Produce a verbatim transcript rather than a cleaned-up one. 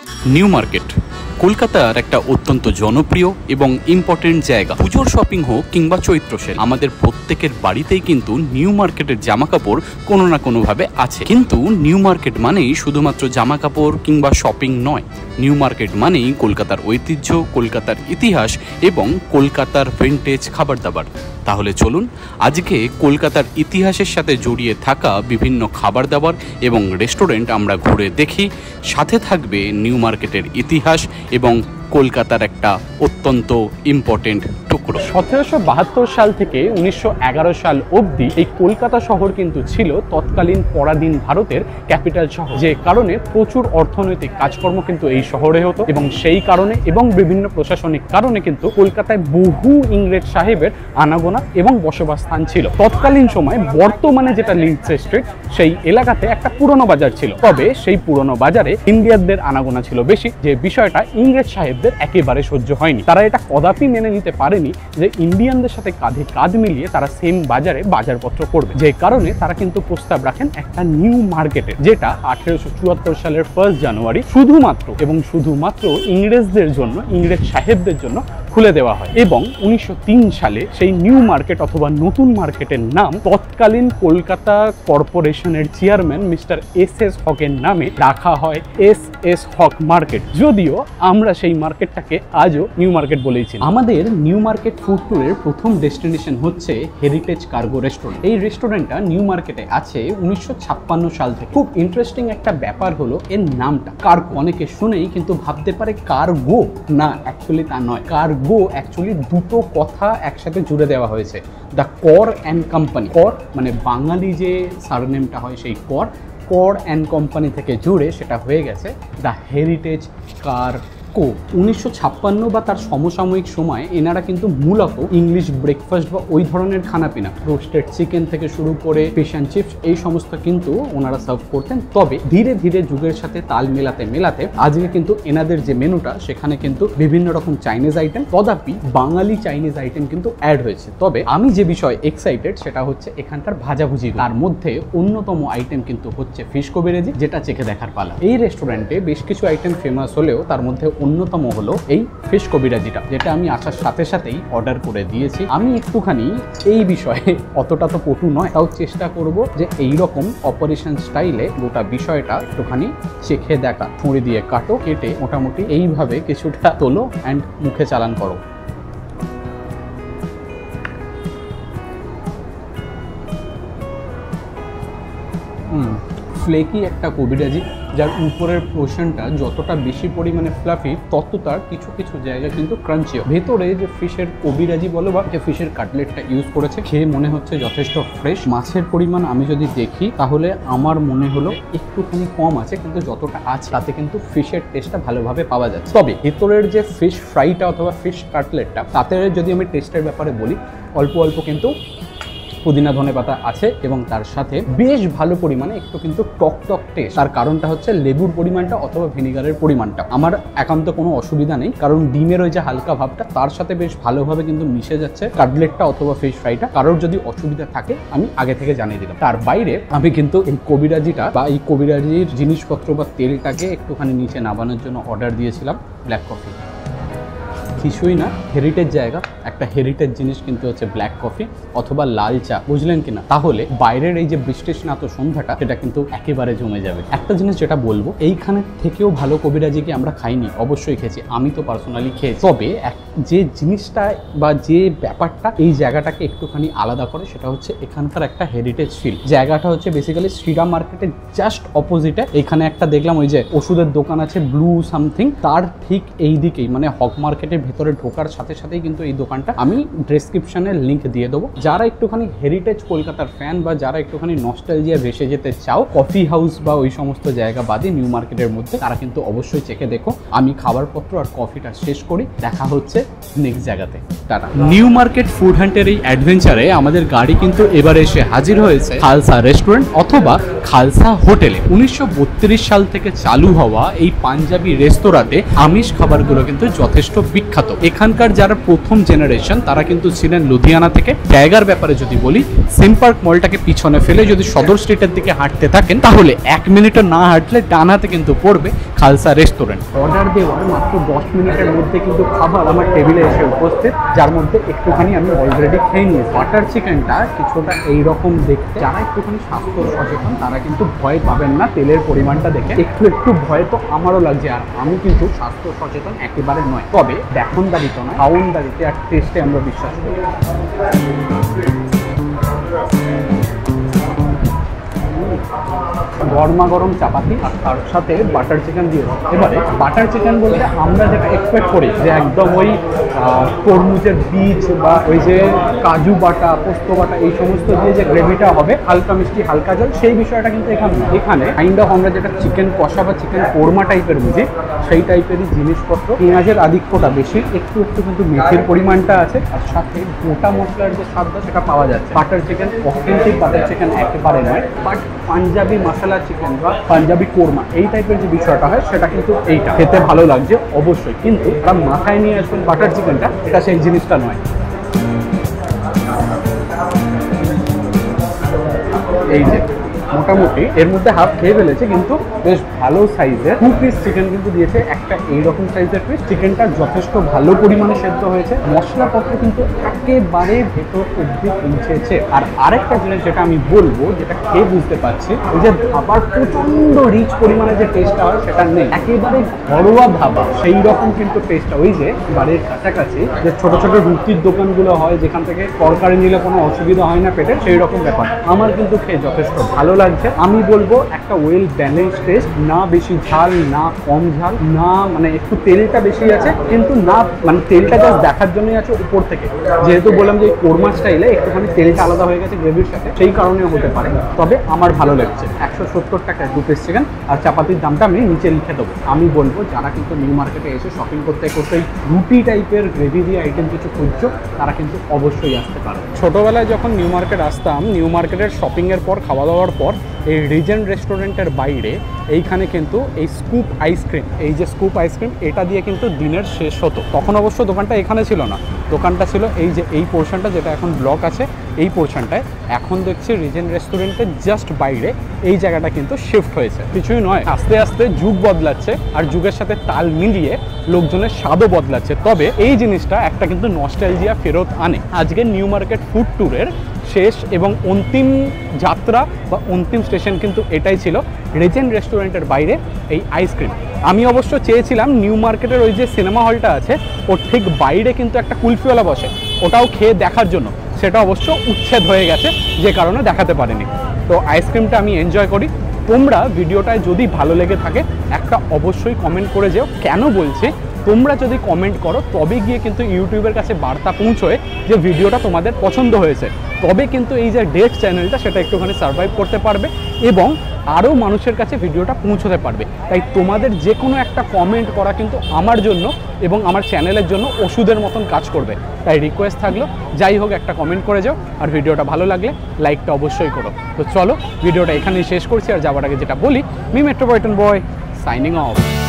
New market কলকাতার একটা অত্যন্ত জনপ্রিয় এবং ইম্পর্টেন্ট জায়গা। পুজোর শপিং হোক কিংবা চৈত্র সেল, আমাদের প্রত্যেকের বাড়িতেই কিন্তু নিউ মার্কেটের জামা কাপড় কোনো না কোনোভাবে আছে। কিন্তু নিউ মার্কেট মানেই শুধুমাত্র জামা কাপড় কিংবা শপিং নয়। নিউ মার্কেট মানেই কলকাতার ঐতিহ্য, কলকাতার ইতিহাস এবং কলকাতার ভিন্টেজ খাবার দাবার। তাহলে চলুন আজকে কলকাতার ইতিহাসের সাথে জড়িয়ে থাকা বিভিন্ন খাবার দাবার এবং রেস্টুরেন্ট আমরা ঘুরে দেখি। সাথে থাকবে নিউ মার্কেটের ইতিহাস এবং কলকাতার একটা অত্যন্ত ইম্পর্টেন্ট টুকরো। সতেরোশো বাহাত্তর সাল থেকে উনিশশো এগারো সাল অবধি এই কলকাতা শহর কিন্তু ছিল তৎকালীন পরাধীন ভারতের ক্যাপিটাল শহর, যে কারণে প্রচুর অর্থনৈতিক কাজকর্ম কিন্তু এই শহরে হতো এবং সেই কারণে এবং বিভিন্ন প্রশাসনিক কারণে কিন্তু কলকাতায় বহু ইংরেজ সাহেবের আনাগোনা এবং বসবাস স্থান ছিল। তৎকালীন সময় বর্তমানে যেটা লিডস স্ট্রিট, সেই এলাকাতে একটা পুরনো বাজার ছিল। তবে সেই পুরনো বাজারে ইন্ডিয়ানদের আনাগোনা ছিল বেশি, যে বিষয়টা ইংরেজ সাহেব একেবারে সহ্য হয়নি। তারা এটা কদাপি মেনে নিতে পারেনি যে ইন্ডিয়ানদের সাথে কাঁধে কাঁধ মিলিয়ে তারা সেম বাজারে বাজারপত্র করবে, যে কারণে তারা কিন্তু প্রস্তাব রাখেন একটা নিউ মার্কেটের, যেটা আঠেরোশো চুয়াত্তর সালের ফার্স্ট জানুয়ারি শুধুমাত্র এবং শুধুমাত্র ইংরেজদের জন্য, ইংরেজ সাহেবদের জন্য খুলে দেওয়া হয়। এবং উনিশশো তিন সালে সেই নিউ মার্কেট অথবা নতুন মার্কেটের নাম তৎকালীন কলকাতা কর্পোরেশনের চেয়ারম্যান মিস্টার এস এস হকের নামে রাখা হয় এস এস হক মার্কেট। যদিও আমরা সেই মার্কেটটাকে আজও নিউ মার্কেট বলেইছি। আমাদের নিউ মার্কেট ফুড ট্যুরের প্রথম ডেস্টিনেশন হচ্ছে হেরিটেজ কার্গো রেস্টুরেন্ট। এই রেস্টুরেন্টটা নিউ মার্কেটে আছে উনিশশো ছাপ্পান্ন সাল থেকে। খুব ইন্টারেস্টিং একটা ব্যাপার হলো এর নামটা কার্গো। অনেকে শুনেই কিন্তু ভাবতে পারে কার্গো, না, অ্যাকচুয়ালি তা নয়। কার্গো অ্যাকচুয়ালি দুটো কথা একসাথে জুড়ে দেওয়া হয়েছে, দ্য কর অ্যান্ড কোম্পানি। কর মানে বাঙালি যে সারনেমটা হয় সেই কর, কর অ্যান্ড কোম্পানি থেকে জুড়ে সেটা হয়ে গেছে দ্য হেরিটেজ কার্গো। উনিশশো ছাপ্পান্ন বা তার সমসাময়িক সময় এনারা কিন্তু মূলত ইংলিশ ব্রেকফাস্ট বা ওই ধরনের খানাপিনা, রোস্টেড চিকেন থেকে শুরু করে ফিশ অ্যান্ড চিপস, এই সমস্ত কিন্তু ওনারা সার্ভ করতেন। তবে ধীরে ধীরে যুগের সাথে তাল মেলাতে মেলাতে আজকে কিন্তু এনাদের যে মেনুটা, সেখানে কিন্তু বিভিন্ন রকম চাইনিজ আইটেম, তদাপি বাঙালি চাইনিজ আইটেম কিন্তু অ্যাড হয়েছে। তবে আমি যে বিষয়ে এক্সাইটেড সেটা হচ্ছে এখানকার ভাজাভুজি। তার মধ্যে অন্যতম আইটেম কিন্তু হচ্ছে ফিশ কবিরাজি, যেটা চেখে দেখার পালা। এই রেস্টুরেন্টে বেশ কিছু আইটেম ফেমাস হলেও তার মধ্যে অন্যতম হলো এই ফিশ কবিরাজিটা, যেটা আমি আসার সাথে সাথেই অর্ডার করে দিয়েছি। আমি একটুখানি এই বিষয়ে অতটা তো পটু নয়, তাও চেষ্টা করব যে এইরকম অপারেশন স্টাইলে গোটা বিষয়টা একটুখানি চেখে দেখা। ছুরি দিয়ে কাটো, কেটে মোটামুটি এইভাবে কিছুটা তোলো অ্যান্ড মুখে চালান করো। হুম ফ্লেকি একটা কবিরাজি, যার উপরের পোর্শনটা যতটা বেশি পরিমাণে ফ্লাফি, তত তার কিছু কিছু জায়গা কিন্তু ক্রাঞ্চিও। ভেতরে যে ফিশের কবিরাজি বলো বা যে ফিশের কাটলেটটা ইউজ করেছে, খেয়ে মনে হচ্ছে যথেষ্ট ফ্রেশ। মাছের পরিমাণ আমি যদি দেখি তাহলে আমার মনে হলো একটুখানি কম আছে, কিন্তু যতটা আছে তাতে কিন্তু ফিশের টেস্টটা ভালোভাবে পাওয়া যাচ্ছে। তবে ভেতরের যে ফিশ ফ্রাইটা অথবা ফিশ কাটলেটটা, তাতে যদি আমি টেস্টের ব্যাপারে বলি, অল্প অল্প কিন্তু পুদিনা ধনে পাতা আছে এবং তার সাথে বেশ ভালো পরিমাণে একটু কিন্তু টক টক টেস্ট। তার কারণটা হচ্ছে লেবুর পরিমাণটা অথবা ভিনিগারের পরিমাণটা। আমার একান্ত কোনো অসুবিধা নেই, কারণ ডিমের ওই যে হালকা ভাবটা তার সাথে বেশ ভালোভাবে কিন্তু মিশে যাচ্ছে কাটলেটটা অথবা ফিশ ফ্রাইটা। কারোর যদি অসুবিধা থাকে আমি আগে থেকে জানিয়ে দিলাম। তার বাইরে আমি কিন্তু এই কবিরাজিটা বা এই কবিরাজির জিনিসপত্র বা তেলটাকে একটুখানি নিচে নামানোর জন্য অর্ডার দিয়েছিলাম ব্ল্যাক কফি। কিছুই না, হেরিটেজ জায়গা, একটা হেরিটেজ জিনিস কিন্তু হচ্ছে ব্ল্যাক কফি অথবা লাল চা, বুঝলেন কিনা? তাহলে বাইরের এই যে বৃষ্টিস্নাত সন্ধ্যাটা, সেটা কিন্তু একেবারে জমে যাবে। একটা জিনিস যেটা বলবো, এইখানে থেকেও ভালো কবিরাজি কি আমরা খাইনি? অবশ্যই খেয়েছি, আমি তো পার্সোনালি খেয়েছি। তবে যে জিনিসটা বা যে ব্যাপারটা এই জায়গাটাকে একটুখানি আলাদা করে, সেটা হচ্ছে এখানকার একটা হেরিটেজ ফিল। জায়গাটা হচ্ছে বেসিক্যালি শ্রীরাম মার্কেটের জাস্ট অপোজিটে। এখানে একটা দেখলাম ওই যে ওষুধের দোকান আছে ব্লু সামথিং, তার ঠিক এই দিকেই, মানে হক মার্কেটের ভেতরে ঢোকার সাথে সাথেই কিন্তু এই দোকানটা। আমি ডেসক্রিপশনে লিংক দিয়ে দেবো। যারা একটুখানি হেরিটেজ কলকাতার ফ্যান বা যারা একটুখানি নস্টালজিয়া ভেসে যেতে চাও কফি হাউস বা ওই সমস্ত জায়গা বাদে নিউ মার্কেটের মধ্যে, তারা কিন্তু অবশ্যই চেখে দেখো। আমি খাবারপত্র আর কফিটা শেষ করি, দেখা হচ্ছে নেক্সট জায়গাতে। টাটা। নিউ মার্কেট ফুড হান্টের এই অ্যাডভেঞ্চারে আমাদের গাড়ি কিন্তু এবারে এসে হাজির হয়েছে খালসা রেস্টুরেন্ট অথবা খালসা হোটেলে। উনিশশো বত্রিশ সাল থেকে চালু হওয়া এই পাঞ্জাবি রেস্তোরাঁতে আমিষ খাবারগুলো কিন্তু যথেষ্ট বিখ্যাত। বিখ্যাত। এখানকার যারা প্রথম জেনারেশন তারা কিন্তু ছিলেন লুধিয়ানা থেকে। জায়গার ব্যাপারে যদি বলি, সিম পার্ক মলটাকে পিছনে ফেলে যদি সদর স্ট্রিটের দিকে হাঁটতে থাকেন তাহলে এক মিনিটও না হাঁটলে ডান হাতে কিন্তু পড়বে খালসা রেস্টুরেন্ট। অর্ডার দেওয়ার মাত্র দশ মিনিটের মধ্যে কিন্তু খাবার আমার টেবিলে এসে উপস্থিত, যার মধ্যে একটুখানি আমি অলরেডি খেয়ে নিয়েছি। বাটার চিকেনটা কিছুটা এইরকম দেখতে, যারা একটুখানি স্বাস্থ্য সচেতন তারা কিন্তু ভয় পাবেন না তেলের পরিমাণটা দেখে। একটু একটু ভয় তো আমারও লাগছে, আর আমি কিন্তু স্বাস্থ্য সচেতন একেবারে নয়, তবে দেখনদারিতে নয় খাওনদারিতে আর টেস্টে আমরা বিশ্বাস করি। গরমা গরম চাপাতি আর তার সাথে বাটার চিকেন দিয়ে দাও। এবারে বাটার চিকেন বলতে আমরা যেটা এক্সপেক্ট করি যে একদম ওই তরমুজের বীজ বা ওই যে কাজু বাটা, পোস্ত বাটা এই সমস্ত দিয়ে যে গ্রেভিটা হবে হালকা মিষ্টি হালকা জল, সেই বিষয়টা কিন্তু এখানে নয়। এখানে কাইন্ড অফ আমরা যেটা চিকেন কষা বা চিকেন কোরমা টাইপের বুঝি সেই টাইপেরই জিনিসপত্র। পেঁয়াজের আধিক্যটা বেশি, একটু একটু কিন্তু মেথির পরিমাণটা আছে, আর সাথে গোটা মশলার যে স্বাদটা সেটা পাওয়া যাচ্ছে। Butter chicken authentic butter chicken একেবারে নয়, বাট পাঞ্জাবি মশলা চিকেন বা পাঞ্জাবি কোরমা এই টাইপের যে বিষয়টা হয় সেটা কিন্তু এইটা খেতে ভালো লাগছে অবশ্যই, কিন্তু তার মাথায় নিয়ে আসবেন বাটার চিকেনটা, এটা সেই জিনিসটা নয়। এই যে মোটামুটি এর মধ্যে হাফ খেয়ে ফেলেছে, কিন্তু বেশ ভালো সাইজের টু পিস চিকেন কিন্তু দিয়েছে, একটা এইরকম সাইজের পিস। চিকেনটা যথেষ্ট ভালো পরিমাণে সেদ্ধ হয়েছে, মশলাপত্র কিন্তু একেবারে ভেতর অবধি পৌঁছেছে। আর আরেকটা জিনিস যেটা আমি বলবো, যেটা খেয়ে বুঝতে পারছি, ওই যে ধাবার প্রচন্ড রিচ পরিমাণে যে টেস্টটা হয় সেটা নেই, একেবারে ঘরোয়া ধাবা সেই রকম কিন্তু টেস্টটা। ওই যে বাড়ির কাছাকাছি যে ছোট ছোট রুটির দোকানগুলো হয় যেখান থেকে তরকারি নিলে কোনো অসুবিধা হয় না পেটের, সেই রকম ব্যাপার। আমার কিন্তু খেয়ে যথেষ্ট ভালো লাগছে। আমি বলবো একটা ওয়েল ব্যালেন্স টেস্ট, না বেশি ঝাল না কম ঝাল, না মানে একটু তেলটা বেশি আছে কিন্তু না মানে তেলটা জাস্ট দেখার জন্যই আছে উপর থেকে। যেহেতু বললাম যে কোরমা স্টাইলে একটুখানি তেলটা আলাদা হয়ে গেছে গ্রেভির সাথে, সেই কারণেও হতে পারে, তবে আমার ভালো লাগছে। একশো সত্তর টাকায় দু পিস চিকেন আর চাপাতির দামটা আমি নিচে লিখে দেবো। আমি বলবো যারা কিন্তু নিউ মার্কেটে এসে শপিং করতে করতে রুটি টাইপের গ্রেভি দিয়ে আইটেম কিছু খুঁজছো তারা কিন্তু অবশ্যই আসতে পারো। ছোটোবেলায় যখন নিউ মার্কেট আসতাম, নিউ মার্কেটের শপিংয়ের পর খাওয়া দাওয়ার পর এই রিজেন্ট রেস্টুরেন্টের বাইরে এইখানে কিন্তু এই স্কুপ আইসক্রিম, এই যে স্কুপ আইসক্রিম এটা দিয়ে কিন্তু দিনের শেষ হতো। তখন অবশ্য দোকানটা এখানে ছিল না, দোকানটা ছিল এই যে এই পোর্শনটা যেটা এখন ব্লক আছে এই পোর্শনটায়। এখন দেখছি রিজেন্ট রেস্টুরেন্টের জাস্ট বাইরে এই জায়গাটা কিন্তু শিফট হয়েছে। কিছুই নয়, আস্তে আস্তে যুগ বদলাচ্ছে আর যুগের সাথে তাল মিলিয়ে লোকজনের স্বাদও বদলাচ্ছে। তবে এই জিনিসটা একটা কিন্তু নস্টালজিয়া ফেরত আনে। আজকের নিউ মার্কেট ফুড ট্যুরের শেষ এবং অন্তিম যাত্রা বা অন্তিম স্টেশন কিন্তু এটাই ছিল, রিজেন্ট রেস্টুরেন্টের বাইরে এই আইসক্রিম। আমি অবশ্য চেয়েছিলাম নিউ মার্কেটের ওই যে সিনেমা হলটা আছে ওর ঠিক বাইরে কিন্তু একটা কুলফিওয়ালা বসে, ওটাও খেয়ে দেখার জন্য, সেটা অবশ্য উচ্ছেদ হয়ে গেছে যে কারণে দেখাতে পারিনি। তো আইসক্রিমটা আমি এনজয় করি। তোমরা ভিডিওটায় যদি ভালো লেগে থাকে একটা অবশ্যই কমেন্ট করে যেও। কেন বলছি, তোমরা যদি কমেন্ট করো তবে গিয়ে কিন্তু ইউটিউবের কাছে বার্তা পৌঁছয় যে ভিডিওটা তোমাদের পছন্দ হয়েছে, তবে কিন্তু এই যে ডেট চ্যানেলটা সেটা একটুখানি সার্ভাইভ করতে পারবে এবং আরও মানুষের কাছে ভিডিওটা পৌঁছতে পারবে। তাই তোমাদের যে কোনো একটা কমেন্ট করা কিন্তু আমার জন্য এবং আমার চ্যানেলের জন্য ওষুধের মতন কাজ করবে। তাই রিকোয়েস্ট থাকলো, যাই হোক একটা কমেন্ট করে যাও, আর ভিডিওটা ভালো লাগলে লাইকটা অবশ্যই করো। তো চলো ভিডিওটা এখানেই শেষ করছি, আর যাওয়ার আগে যেটা বলি, me metropolitan boy signing of.